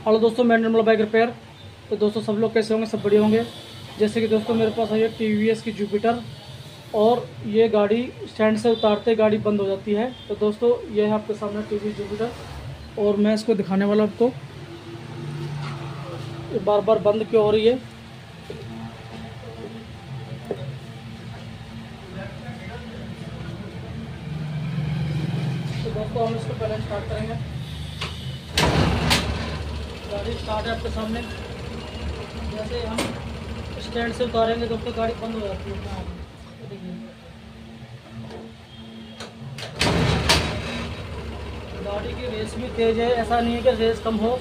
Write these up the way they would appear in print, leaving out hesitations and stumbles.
Hello दोस्तों, मैं निर्मल bike repair. तो दोस्तों सब लोग कैसे होंगे? सब बढ़िया होंगे। जैसे कि दोस्तों मेरे पास है TVS की जुपिटर, और ये गाड़ी स्टैंड से उतारते गाड़ी बंद हो जाती है। तो दोस्तों ये है आपके सामने TVS जुपिटर, और मैं इसको दिखाने वाला आपको ये बार बार बंद क्यों हो रही है। तो दोस्तों हम इसको पहले स्टार्ट करेंगे। गाड़ी स्टार्ट है आपके सामने। जैसे हम स्टैंड से उतारेंगे दोस्तों गाड़ी बंद हो जाती है। देखिए गाड़ी की रेस भी तेज है, ऐसा नहीं है कि रेस कम हो।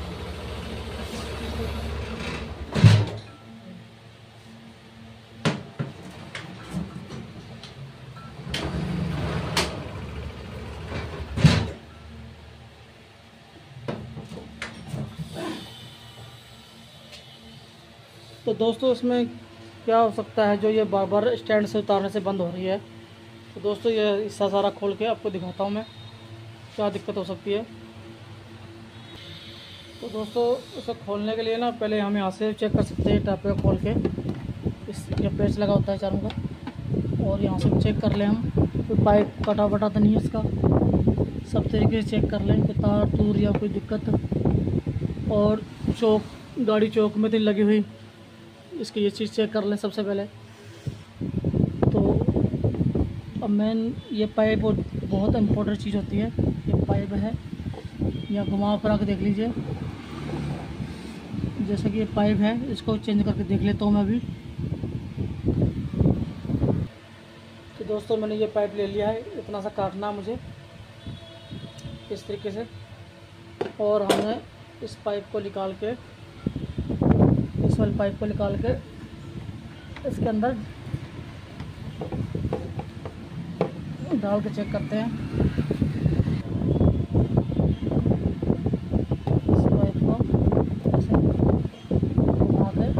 तो दोस्तों इसमें क्या हो सकता है जो ये बार बार स्टैंड से उतारने से बंद हो रही है। तो दोस्तों ये हिस्सा सारा खोल के आपको दिखाता हूँ मैं क्या दिक्कत हो सकती है। तो दोस्तों इसे खोलने के लिए ना पहले हम यहाँ से चेक कर सकते हैं टापे को खोल के। इस ये पेच लगा होता है चारों का, और यहाँ से चेक कर लें हम कोई पाइप कटा वटा तो नहीं है इसका। सब तरीके से चेक कर लें कि तार तूर या कोई दिक्कत, और चौक गाड़ी चौक में तो लगी हुई, इसकी ये चीज़ चेक कर लें सबसे पहले। तो अब मेन ये पाइप बहुत इम्पोर्टेंट चीज़ होती है। ये पाइप है, या घुमा फिरा के देख लीजिए। जैसे कि ये पाइप है, इसको चेंज करके देख लेता हूँ मैं अभी। तो दोस्तों मैंने ये पाइप ले लिया है, इतना सा काटना मुझे इस तरीके से, और हमें इस पाइप को निकाल के, इस वाले पाइप को निकाल के इसके अंदर डाल के चेक करते हैं। इस पाइप को ऐसे घुमा के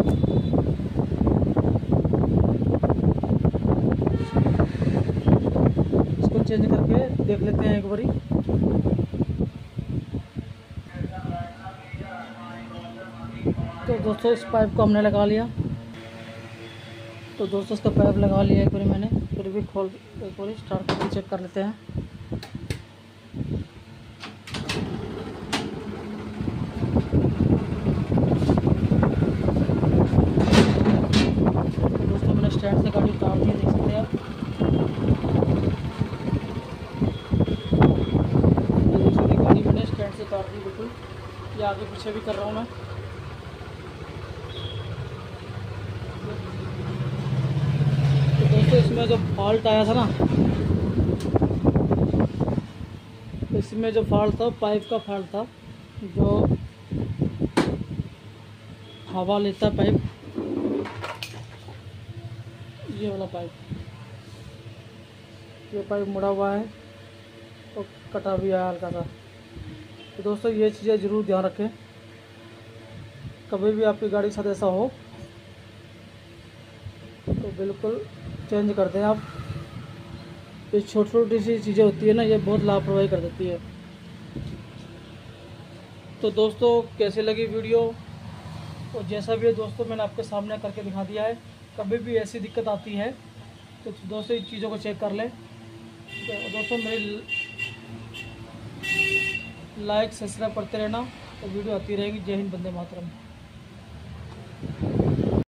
इसको चेंज करके देख लेते हैं एक बारी। तो दोस्तों इस पाइप को हमने लगा लिया। तो दोस्तों इसका पाइप लगा लिया एक बारी मैंने, फिर भी खोल एक बारी स्टार्ट करके चेक कर लेते हैं। तो दोस्तों मैंने स्टैंड से गाड़ी उतार दी, देख सकते हैं आप। गाड़ी मैंने स्टैंड से उतार दी बिल्कुल, ये आगे पीछे भी कर रहा हूँ मैं। तो इसमें जो फॉल्ट आया था ना, इसमें जो फॉल्ट था पाइप का फॉल्ट था, जो हवा लेता पाइप, ये वाला पाइप, ये पाइप मुड़ा हुआ है और कटा भी है हल्का सा। तो दोस्तों ये चीज़ें ज़रूर ध्यान रखें, कभी भी आपकी गाड़ी के साथ ऐसा हो तो बिल्कुल चेंज कर दें आप। ये छोटी छोटी सी चीज़ें होती है ना, ये बहुत लापरवाही कर देती है। तो दोस्तों कैसे लगी वीडियो, और जैसा भी है दोस्तों मैंने आपके सामने करके दिखा दिया है। कभी भी ऐसी दिक्कत आती है तो दोस्तों इन चीज़ों को चेक कर लें। तो दोस्तों मेरी लाइक सब्सक्राइब करते रहना, तो वीडियो आती रहेगी। जय हिंद, वंदे मातरम।